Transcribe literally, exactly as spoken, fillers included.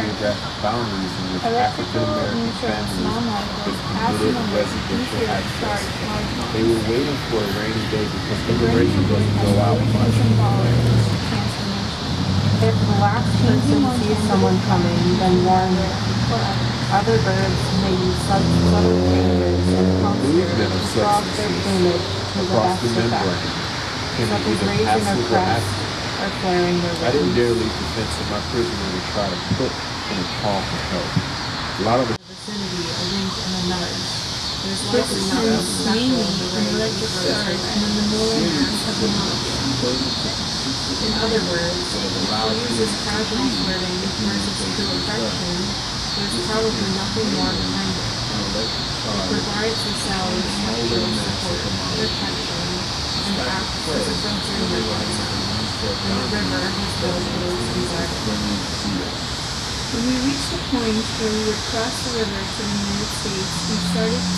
geographic boundaries in which African American families could permitted residential access. They were waiting for a rainy day because immigration doesn't go out much. If the last person sees someone coming, then warn them. Other birds may use such subtle changes in posture across their plumage to the best effect, such as raising their crest or flaring their I didn't wings. dare leave the fence of my prisoner to try to put in a call for help. A lot of the Vicinity, a wink and a nudge. There's This likely nothing sounds special mainly in the an way electric that birds charge obey. and in the northern half of the month. In other words, if you use this casual flirting versus true affection, there's probably nothing more behind it. It provides the cells structural support, protection, and acts as a sensory mechanism, and the river has those rules inside it. When we reached the point where we would cross the river to the United States, we started